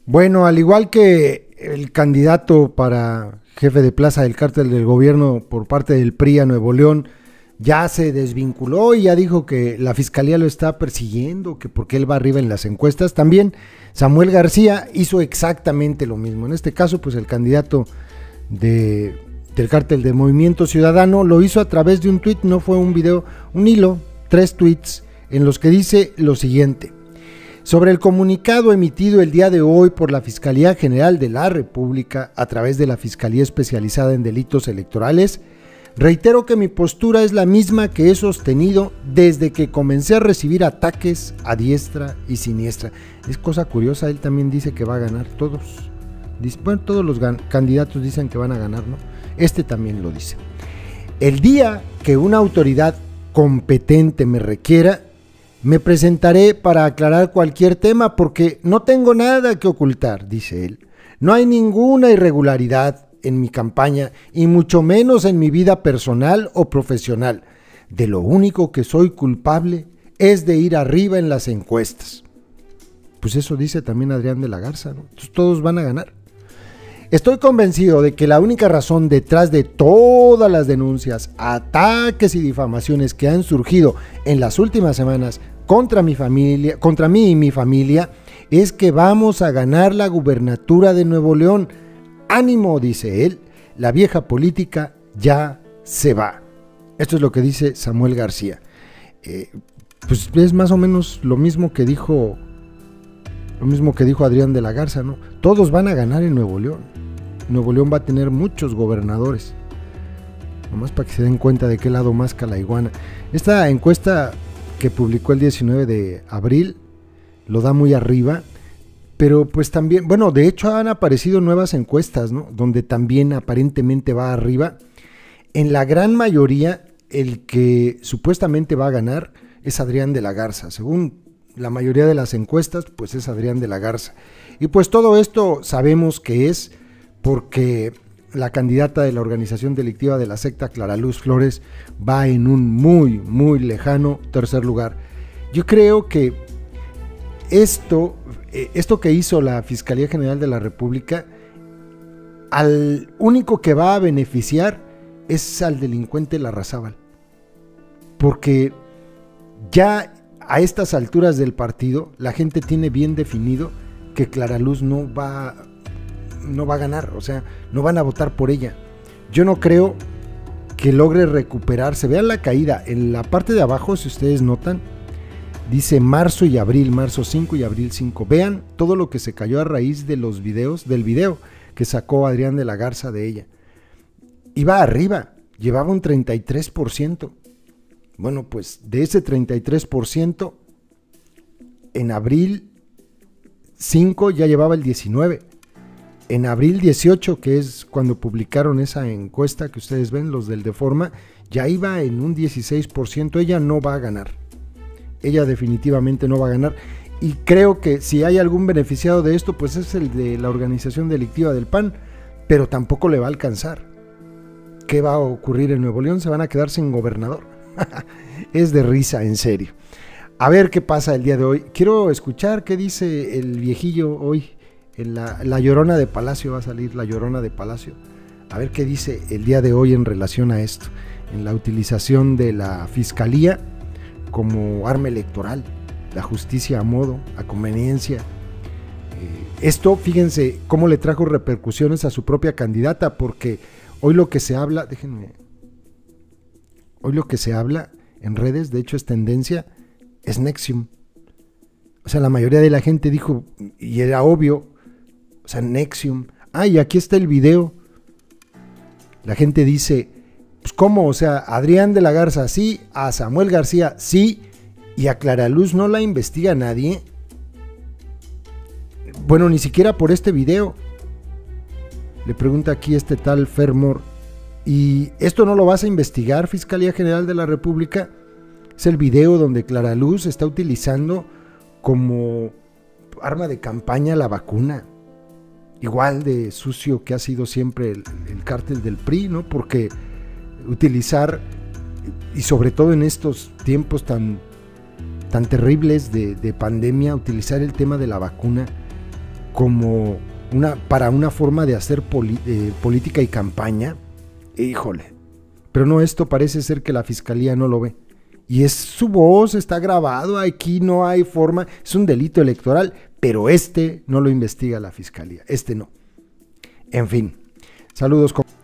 Bueno, al igual que el candidato para jefe de plaza del cártel del gobierno por parte del PRI a Nuevo León ya se desvinculó y ya dijo que la fiscalía lo está persiguiendo, que porque él va arriba en las encuestas. También Samuel García hizo exactamente lo mismo. En este caso, pues el candidato del cártel de Movimiento Ciudadano lo hizo a través de un tuit, no fue un video, un hilo, 3 tuits en los que dice lo siguiente: sobre el comunicado emitido el día de hoy por la Fiscalía General de la República a través de la Fiscalía Especializada en Delitos Electorales, reitero que mi postura es la misma que he sostenido desde que comencé a recibir ataques a diestra y siniestra. Es cosa curiosa, él también dice que va a ganar todos. Bueno, todos los candidatos dicen que van a ganar, ¿no? Este también lo dice. El día que una autoridad competente me requiera, me presentaré para aclarar cualquier tema porque no tengo nada que ocultar, dice él. No hay ninguna irregularidad en mi campaña y mucho menos en mi vida personal o profesional. De lo único que soy culpable es de ir arriba en las encuestas. Pues eso dice también Adrián de la Garza, ¿no? Entonces todos van a ganar. Estoy convencido de que la única razón detrás de todas las denuncias, ataques y difamaciones que han surgido en las últimas semanas contra mi familia, contra mí y mi familia, es que vamos a ganar la gubernatura de Nuevo León. Ánimo, dice él, la vieja política ya se va. Esto es lo que dice Samuel García. Pues es más o menos lo mismo que dijo Adrián de la Garza, ¿no? Todos van a ganar en Nuevo León. Nuevo León va a tener muchos gobernadores. Nomás para que se den cuenta de qué lado masca la iguana. Esta encuesta que publicó el 19 de abril lo da muy arriba, pero pues también, bueno, de hecho han aparecido nuevas encuestas, ¿no? Donde también aparentemente va arriba. En la gran mayoría, el que supuestamente va a ganar es Adrián de la Garza. Según la mayoría de las encuestas, pues es Adrián de la Garza. Y pues todo esto sabemos que es porque la candidata de la organización delictiva de la secta, Clara Luz Flores, va en un muy, muy lejano tercer lugar. Yo creo que esto que hizo la Fiscalía General de la República, al único que va a beneficiar es al delincuente Larrazábal. Porque ya a estas alturas del partido, la gente tiene bien definido que Clara Luz no va a ganar, o sea, no van a votar por ella. Yo no creo que logre recuperarse. Vean la caída, en la parte de abajo, si ustedes notan, dice marzo y abril, marzo 5 y abril 5. Vean todo lo que se cayó a raíz de los videos, del video que sacó Adrián de la Garza de ella. Iba arriba, llevaba un 33%. Bueno, pues de ese 33%, en abril 5 ya llevaba el 19%. En abril 18, que es cuando publicaron esa encuesta que ustedes ven, los del Deforma, ya iba en un 16%. Ella no va a ganar. Ella definitivamente no va a ganar. Y creo que si hay algún beneficiado de esto, pues es el de la organización delictiva del PAN, pero tampoco le va a alcanzar. ¿Qué va a ocurrir en Nuevo León? Se van a quedar sin gobernador. Es de risa, en serio. A ver qué pasa el día de hoy. Quiero escuchar qué dice el viejillo hoy. En la Llorona de Palacio va a salir la Llorona de Palacio. A ver qué dice el día de hoy en relación a esto, en la utilización de la fiscalía como arma electoral, la justicia a modo, a conveniencia. Esto, fíjense cómo le trajo repercusiones a su propia candidata, porque hoy lo que se habla, hoy lo que se habla en redes, de hecho es tendencia, es NXIVM. O sea, la mayoría de la gente dijo, y era obvio, o sea, NXIVM. Y aquí está el video. La gente dice, pues ¿cómo? O sea, Adrián de la Garza sí, a Samuel García sí, y a Clara Luz no la investiga nadie. Bueno, ni siquiera por este video. Le pregunta aquí este tal Fermor, ¿y esto no lo vas a investigar, Fiscalía General de la República? Es el video donde Clara Luz está utilizando como arma de campaña la vacuna. Igual de sucio que ha sido siempre el cártel del PRI, ¿no? Porque utilizar, y sobre todo en estos tiempos tan terribles de pandemia, utilizar el tema de la vacuna como para una forma de hacer política y campaña, híjole. Pero no, esto parece ser que la fiscalía no lo ve. Y es su voz, está grabado, aquí no hay forma, es un delito electoral, pero no lo investiga la fiscalía, no. En fin, saludos.